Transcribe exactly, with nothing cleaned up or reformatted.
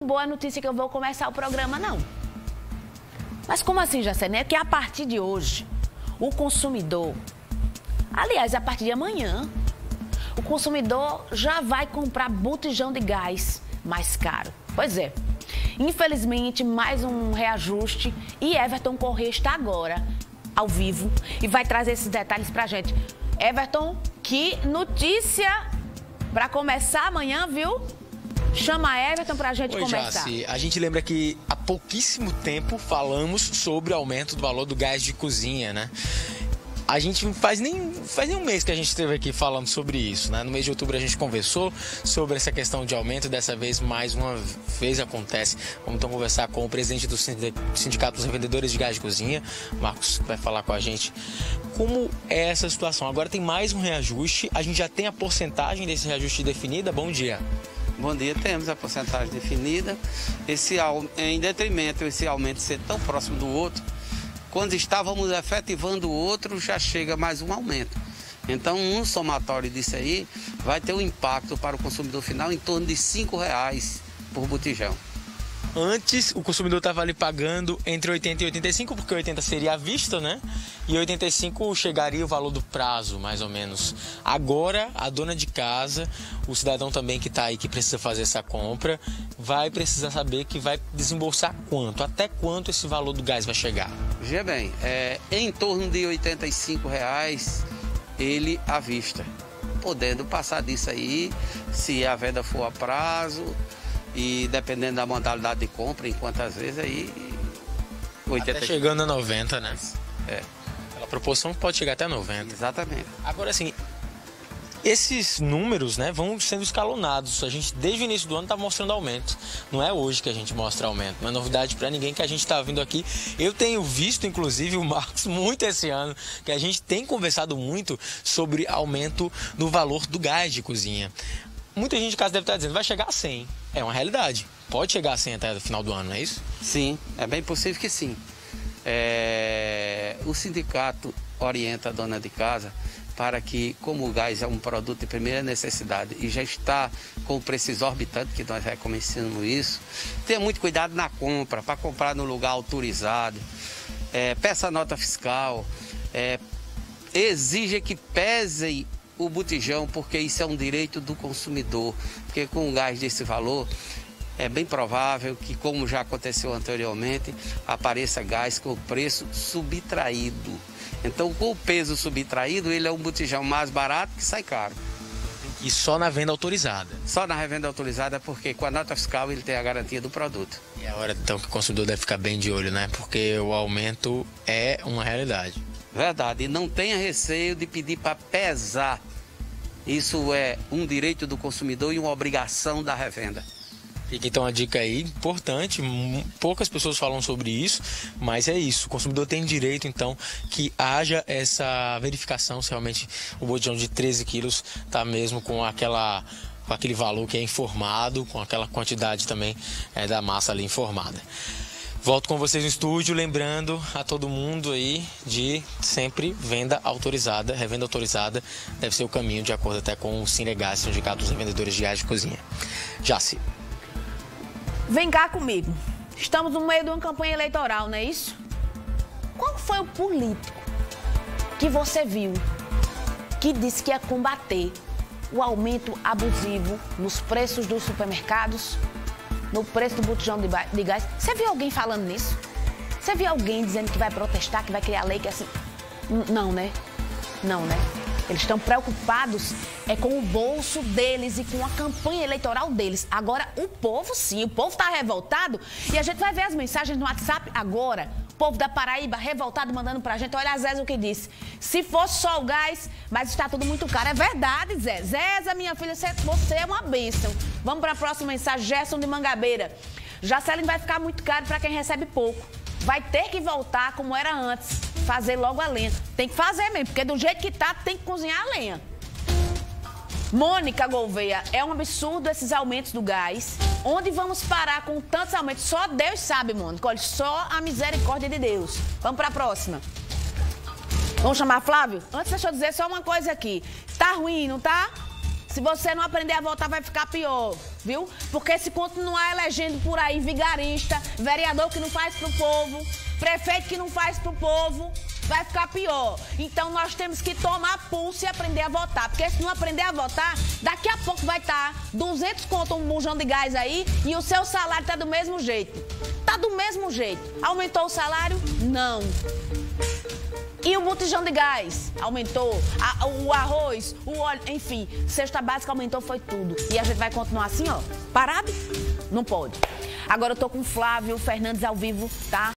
Boa notícia que eu vou começar o programa, não. Mas como assim, Jacene? É que a partir de hoje, o consumidor, aliás, a partir de amanhã, o consumidor já vai comprar botijão de gás mais caro. Pois é. Infelizmente, mais um reajuste e Everton Corrêa está agora ao vivo e vai trazer esses detalhes pra gente. Everton, que notícia para começar amanhã, viu? Chama a Everton pra gente Oi, começar. Jaci, a gente lembra que há pouquíssimo tempo falamos sobre o aumento do valor do gás de cozinha, né? A gente faz nem, faz nem um mês que a gente esteve aqui falando sobre isso, né? No mês de outubro a gente conversou sobre essa questão de aumento, dessa vez mais uma vez acontece. Vamos então conversar com o presidente do Sindicato dos Revendedores de Gás de Cozinha, Marcos, vai falar com a gente como é essa situação. Agora tem mais um reajuste, a gente já tem a porcentagem desse reajuste definida. Bom dia. Bom dia, temos a porcentagem definida. Esse, em detrimento esse aumento ser tão próximo do outro, quando estávamos efetivando o outro, já chega mais um aumento. Então, um somatório disso aí vai ter um impacto para o consumidor final em torno de cinco reais por botijão. Antes, o consumidor estava ali pagando entre oitenta e oitenta e cinco, porque oitenta seria à vista, né? E oitenta e cinco chegaria o valor do prazo, mais ou menos. Agora, a dona de casa, o cidadão também que está aí, que precisa fazer essa compra, vai precisar saber que vai desembolsar quanto, até quanto esse valor do gás vai chegar. Veja bem, é, em torno de oitenta e cinco reais ele à vista. Podendo passar disso aí, se a venda for a prazo, e dependendo da modalidade de compra, em quantas vezes aí... oitenta até chegando a noventa, né? É. Pela proporção pode chegar até noventa. Exatamente. Agora, assim, esses números, né, vão sendo escalonados. A gente, desde o início do ano, está mostrando aumento. Não é hoje que a gente mostra aumento. Não é novidade para ninguém que a gente está vindo aqui. Eu tenho visto, inclusive, o Marcos muito esse ano, que a gente tem conversado muito sobre aumento no valor do gás de cozinha. Muita gente de casa deve estar dizendo, vai chegar a cem. É uma realidade. Pode chegar a cem até o final do ano, não é isso? Sim, é bem possível que sim. É... O sindicato orienta a dona de casa para que, como o gás é um produto de primeira necessidade e já está com o preço exorbitante, que nós recomendamos isso, tenha muito cuidado na compra, para comprar no lugar autorizado, é, peça nota fiscal, é, exija que pese o botijão, porque isso é um direito do consumidor, porque com um gás desse valor é bem provável que, como já aconteceu anteriormente, apareça gás com o preço subtraído. Então, com o peso subtraído, ele é um botijão mais barato que sai caro. E só na venda autorizada? Só na revenda autorizada, porque com a nota fiscal ele tem a garantia do produto. E é a hora então que o consumidor deve ficar bem de olho, né? Porque o aumento é uma realidade. Verdade, e não tenha receio de pedir para pesar. Isso é um direito do consumidor e uma obrigação da revenda. Fica então a dica aí, importante, poucas pessoas falam sobre isso, mas é isso, o consumidor tem direito então que haja essa verificação se realmente o botijão de treze quilos está mesmo com aquela... com aquele valor que é informado, com aquela quantidade também é, da massa ali informada. Volto com vocês no estúdio, lembrando a todo mundo aí de sempre venda autorizada, revenda autorizada, deve ser o caminho, de acordo até com o Sinegás, Sindicato dos Revendedores de Gás de Cozinha. Jaci. Vem cá comigo. Estamos no meio de uma campanha eleitoral, não é isso? Qual foi o político que você viu que disse que ia combater o aumento abusivo nos preços dos supermercados, no preço do botijão de gás? Você viu alguém falando nisso? Você viu alguém dizendo que vai protestar, que vai criar lei, que é assim... Não, né? Não, né? Eles estão preocupados é com o bolso deles e com a campanha eleitoral deles. Agora, o povo, sim, o povo está revoltado e a gente vai ver as mensagens no WhatsApp agora. O povo da Paraíba revoltado, mandando pra gente. Olha a Zéza o que disse. Se fosse só o gás, mas está tudo muito caro. É verdade, Zé. Zéza, minha filha, você é uma bênção. Vamos para a próxima mensagem. Gerson de Mangabeira. Jacelen vai ficar muito caro para quem recebe pouco. Vai ter que voltar como era antes. Fazer logo a lenha. Tem que fazer mesmo, porque do jeito que tá, tem que cozinhar a lenha. Mônica Gouveia, é um absurdo esses aumentos do gás. Onde vamos parar com tantos aumentos? Só Deus sabe, Mônica. Olha, só a misericórdia de Deus. Vamos para a próxima. Vamos chamar Flávio? Antes, deixa eu dizer só uma coisa aqui. Tá ruim, não tá? Se você não aprender a votar, vai ficar pior, viu? Porque se continuar elegendo por aí vigarista, vereador que não faz pro povo, prefeito que não faz pro povo, vai ficar pior. Então nós temos que tomar pulso e aprender a votar. Porque se não aprender a votar, daqui a pouco vai estar duzentos conto um bujão de gás aí e o seu salário tá do mesmo jeito. Tá do mesmo jeito. Aumentou o salário? Não. E o botijão de gás aumentou, a, o arroz, o óleo, enfim, cesta básica aumentou, foi tudo. E a gente vai continuar assim, ó, parado? Não pode. Agora eu tô com o Flávio Fernandes ao vivo, tá?